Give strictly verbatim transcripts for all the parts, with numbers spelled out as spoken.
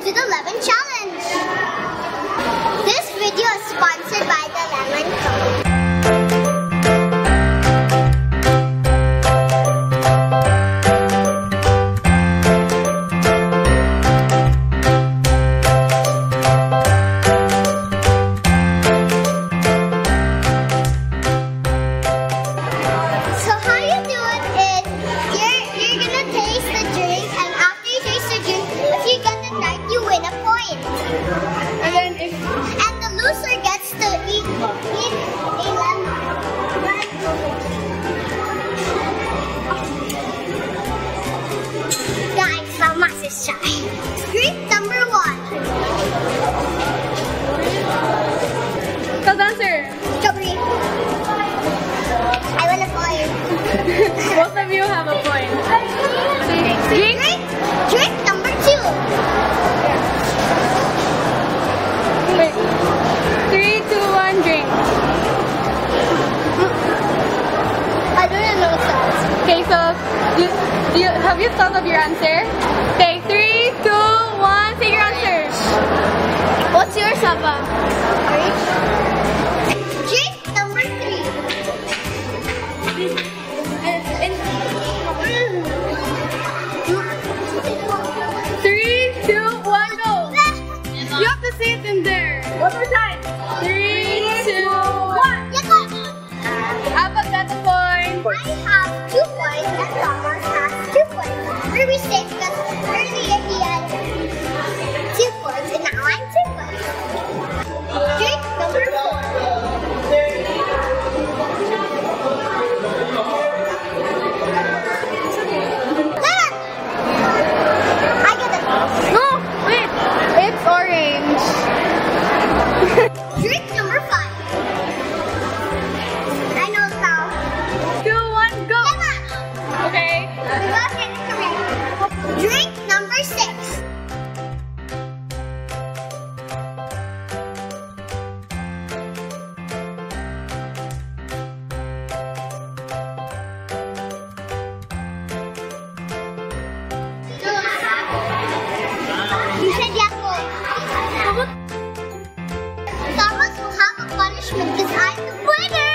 to the lemon challenge. This video is sponsored by the Lemon Company. And then if and the loser gets to eat, eat a lemon. Guys, how much is try? Drink number one. Cause answer. Strawberry. I want a point. Both of you have a point. Drink. Drink, drink number two. Wait. Three, two, one, drink. I don't know sauce. Okay, so do, do you, have you thought of your answer? Okay, three, two, one, say your answer. What's yours, Ava? Drink number three. And, and, three, two, one, go. You have to say it in there. One more time. Three, two, one. Ava got a point. I have two points and Thomas has two points. We're mistaken because earlier he had two points and now I'm two points. Drink number four. Lemon! I get it. No, wait. It's orange. Drink number five. I know the sound. Two, one, go. Lemon! Okay. We got it correct. Drink number six. You said Yakult. Thomas will have a punishment because I'm the winner.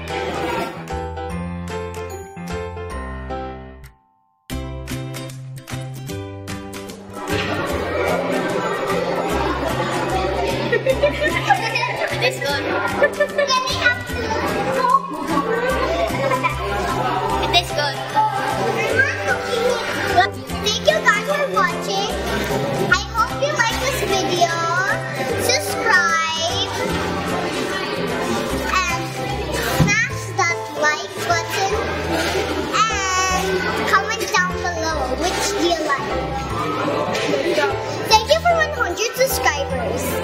This good. Can we have two? It is good. Thank you guys for watching. I hope you like this video. Subscribe and smash that like button and comment down below which do you like. Thank you for one hundred subscribers.